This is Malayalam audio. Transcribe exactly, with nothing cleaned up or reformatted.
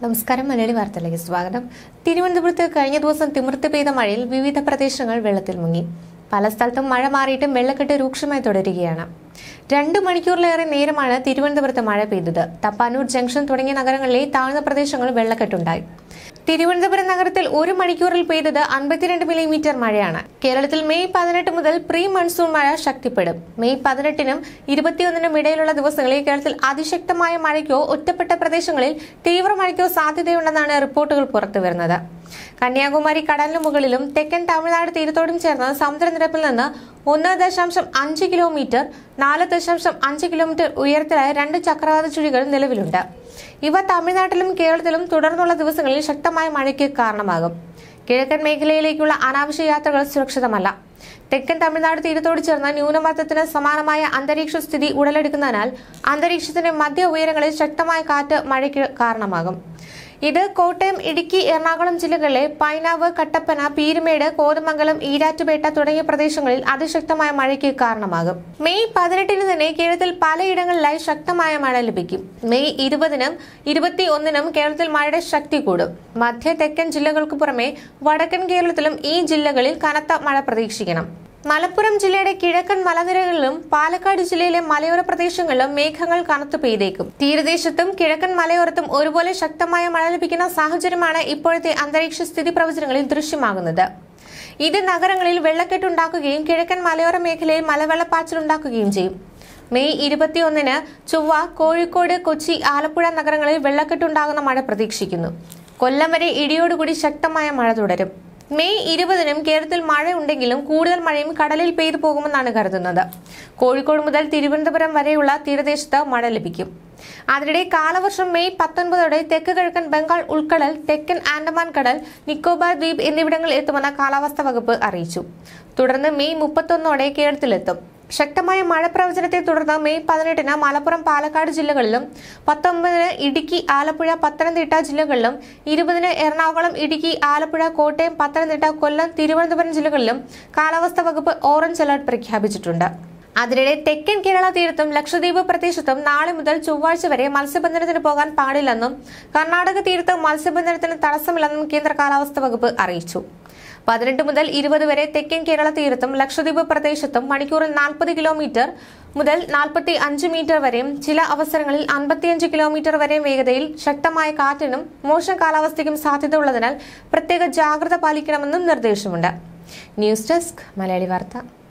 നമസ്കാരം. മലയാളി വാർത്തയിലേക്ക് സ്വാഗതം. തിരുവനന്തപുരത്ത് കഴിഞ്ഞ ദിവസം തിമിർത്ത് പെയ്ത മഴയിൽ വിവിധ പ്രദേശങ്ങൾ വെള്ളത്തിൽ മുങ്ങി. പല സ്ഥലത്തും മഴ മാറിയിട്ടും വെള്ളക്കെട്ട് രൂക്ഷമായി തുടരുകയാണ്. രണ്ടു മണിക്കൂറിലേറെ നേരമാണ് തിരുവനന്തപുരത്ത് മഴ പെയ്തത്. തപ്പാനൂർ ജംഗ്ഷൻ തുടങ്ങിയ നഗരങ്ങളിലെ താഴ്ന്ന പ്രദേശങ്ങളിൽ വെള്ളക്കെട്ടുണ്ടായി. തിരുവനന്തപുരം നഗരത്തിൽ ഒരു മണിക്കൂറിൽ പെയ്തത് അൻപത്തിരണ്ട് മില്ലിമീറ്റർ മഴയാണ്. കേരളത്തിൽ മെയ് പതിനെട്ട് മുതൽ പ്രീ മൺസൂൺ മഴ ശക്തിപ്പെടും. മെയ് പതിനെട്ടിനും ഇരുപത്തിയൊന്നിനും ഇടയിലുള്ള ദിവസങ്ങളിൽ കേരളത്തിൽ അതിശക്തമായ മഴയ്ക്കോ ഒറ്റപ്പെട്ട പ്രദേശങ്ങളിൽ തീവ്ര മഴയ്ക്കോ സാധ്യതയുണ്ടെന്നാണ് റിപ്പോർട്ടുകൾ പുറത്തുവരുന്നത്. കന്യാകുമാരി കടലിന് മുകളിലും തെക്കൻ തമിഴ്നാട് തീരത്തോടും ചേർന്ന് സമുദ്രനിരപ്പിൽ നിന്ന് ഒന്ന് ദശാംശം അഞ്ച് കിലോമീറ്റർ നാല് ദശാംശം അഞ്ച് കിലോമീറ്റർ ഉയരത്തിലായ രണ്ട് ചക്രവാത ചുഴികൾ നിലവിലുണ്ട്. ഇവ തമിഴ്നാട്ടിലും കേരളത്തിലും തുടർന്നുള്ള ദിവസങ്ങളിൽ ശക്തമായ മഴയ്ക്ക് കാരണമാകും. കിഴക്കൻ മേഖലയിലേക്കുള്ള അനാവശ്യ യാത്രകൾ സുരക്ഷിതമല്ല. തെക്കൻ തമിഴ്നാട് തീരത്തോട് ചേർന്ന ന്യൂനമർദ്ദത്തിന് സമാനമായ അന്തരീക്ഷ സ്ഥിതി ഉടലെടുക്കുന്നതിനാൽ അന്തരീക്ഷത്തിന്റെ മധ്യ ഉയരങ്ങളിൽ ശക്തമായ കാറ്റ് മഴയ്ക്ക് കാരണമാകും. ഇത് കോട്ടയം, ഇടുക്കി, എറണാകുളം ജില്ലകളിലെ പൈനാവ്, കട്ടപ്പന, പീരുമേട്, കോതമംഗലം, ഈരാറ്റുപേട്ട തുടങ്ങിയ പ്രദേശങ്ങളിൽ അതിശക്തമായ മഴയ്ക്ക് കാരണമാകും. മെയ് പതിനെട്ടിന് തന്നെ കേരളത്തിൽ പലയിടങ്ങളിലായി ശക്തമായ മഴ ലഭിക്കും. മെയ് ഇരുപതിനും ഇരുപത്തി ഒന്നിനും കേരളത്തിൽ മഴയുടെ ശക്തി കൂടും. മധ്യ തെക്കൻ ജില്ലകൾക്ക് പുറമെ വടക്കൻ കേരളത്തിലും ഈ ജില്ലകളിൽ കനത്ത മഴ പ്രതീക്ഷിക്കണം. മലപ്പുറം ജില്ലയുടെ കിഴക്കൻ മലനിരകളിലും പാലക്കാട് ജില്ലയിലെ മലയോര പ്രദേശങ്ങളിലും മേഘങ്ങൾ കനത്തു പെയ്തേക്കും. തീരദേശത്തും കിഴക്കൻ മലയോരത്തും ഒരുപോലെ ശക്തമായ മഴ ലഭിക്കുന്ന സാഹചര്യമാണ് ഇപ്പോഴത്തെ അന്തരീക്ഷ സ്ഥിതി പ്രവചനങ്ങളിൽ ദൃശ്യമാകുന്നത്. ഇത് നഗരങ്ങളിൽ വെള്ളക്കെട്ടുണ്ടാക്കുകയും കിഴക്കൻ മലയോര മേഖലയിൽ മലവെള്ളപ്പാച്ചിലുണ്ടാക്കുകയും ചെയ്യും. മെയ് ഇരുപത്തിയൊന്നിന് ചൊവ്വ കോഴിക്കോട്, കൊച്ചി, ആലപ്പുഴ നഗരങ്ങളിൽ വെള്ളക്കെട്ടുണ്ടാകുന്ന മഴ പ്രതീക്ഷിക്കുന്നു. കൊല്ലം വരെ ഇടിയോടുകൂടി ശക്തമായ മഴ തുടരും. മെയ് ഇരുപതിനും കേരളത്തിൽ മഴ ഉണ്ടെങ്കിലും കൂടുതൽ മഴയും കടലിൽ പെയ്തു പോകുമെന്നാണ് കരുതുന്നത്. കോഴിക്കോട് മുതൽ തിരുവനന്തപുരം വരെയുള്ള തീരദേശത്ത് മഴ ലഭിക്കും. അതിനിടെ കാലവർഷം മെയ് പത്തൊൻപതോടെ തെക്ക് കിഴക്കൻ ബംഗാൾ ഉൾക്കടൽ, തെക്കൻ ആൻഡമാൻ കടൽ, നിക്കോബാർ ദ്വീപ് എന്നിവിടങ്ങളിൽ എത്തുമെന്ന് കാലാവസ്ഥാ വകുപ്പ് അറിയിച്ചു. തുടർന്ന് മെയ് മുപ്പത്തൊന്നോടെ കേരളത്തിലെത്തും. ശക്തമായ മഴ പ്രവചനത്തെ തുടർന്ന് മെയ് പതിനെട്ടിന് മലപ്പുറം, പാലക്കാട് ജില്ലകളിലും പത്തൊമ്പതിന് ഇടുക്കി, ആലപ്പുഴ, പത്തനംതിട്ട ജില്ലകളിലും ഇരുപതിന് എറണാകുളം, ഇടുക്കി, ആലപ്പുഴ, കോട്ടയം, പത്തനംതിട്ട, കൊല്ലം, തിരുവനന്തപുരം ജില്ലകളിലും കാലാവസ്ഥാ വകുപ്പ് ഓറഞ്ച് അലർട്ട് പ്രഖ്യാപിച്ചിട്ടുണ്ട്. അതിനിടെ തെക്കൻ കേരള തീരത്തും ലക്ഷദ്വീപ് പ്രദേശത്തും നാളെ മുതൽ ചൊവ്വാഴ്ച വരെ മത്സ്യബന്ധനത്തിന് പോകാൻ പാടില്ലെന്നും കർണാടക തീരത്ത് മത്സ്യബന്ധനത്തിന് തടസ്സമില്ലെന്നും കേന്ദ്ര കാലാവസ്ഥാ വകുപ്പ് അറിയിച്ചു. പതിനെട്ട് മുതൽ ഇരുപത് വരെ തെക്കൻ കേരള തീരത്തും ലക്ഷദ്വീപ് പ്രദേശത്തും മണിക്കൂറിൽ നാൽപ്പത് കിലോമീറ്റർ മുതൽ നാൽപ്പത്തി അഞ്ച് മീറ്റർ വരെയും ചില അവസരങ്ങളിൽ അൻപത്തിയഞ്ച് കിലോമീറ്റർ വരെയും വേഗതയിൽ ശക്തമായ കാറ്റിനും മോശം കാലാവസ്ഥയ്ക്കും സാധ്യത ഉള്ളതിനാൽ പ്രത്യേക ജാഗ്രത പാലിക്കണമെന്നും നിർദ്ദേശമുണ്ട്. ന്യൂസ് ഡെസ്ക്, മലയാളി വാർത്ത.